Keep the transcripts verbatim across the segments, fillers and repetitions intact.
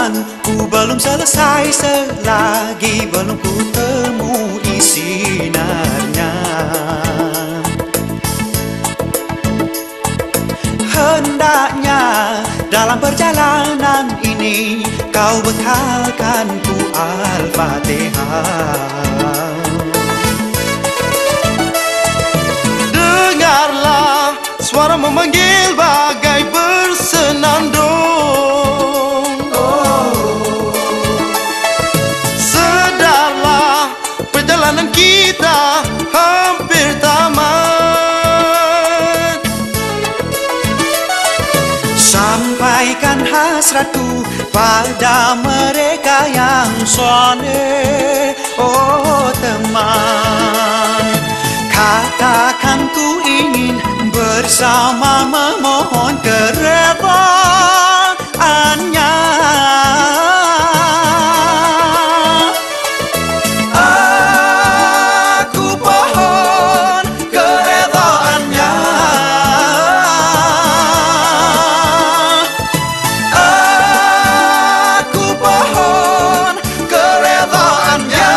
perjalanan ku belum selesai selagi belum ku temui sinarnya. Hendaknya dalam perjalanan ini kau bekalkan ku Al-Fatihah. Dengarlah suara memanggil bagai bersenandung. Oh. Sedarlah perjalanan kita hampir tamat. Sampaikan hasratku pada mereka yang soleh, oh teman. Katakan ku ingin bersama memohon keredaannya. Aku pohon keredaannya. Aku pohon keredaannya.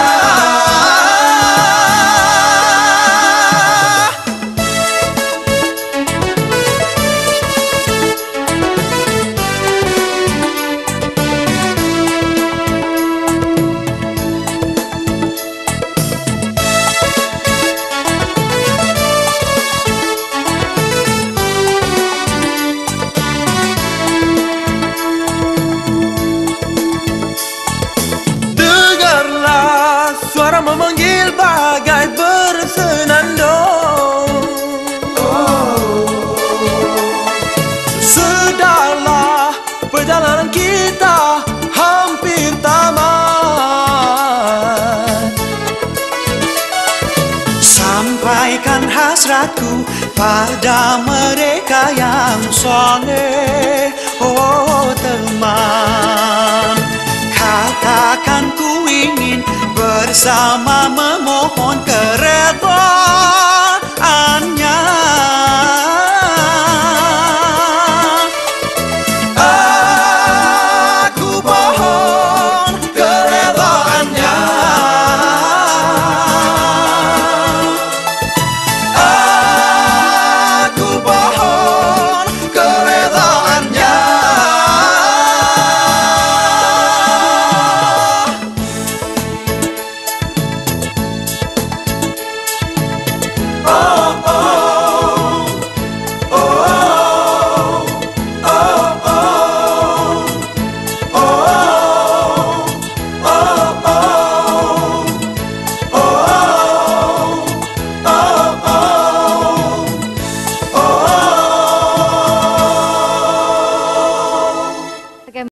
Memanggil bagai bersenandung. Oh. Sedarlah perjalanan kita hampir tamat. Sampaikan hasratku pada mereka yang soleh, oh teman. Katakan ku ingin bersama memohon keredaannya.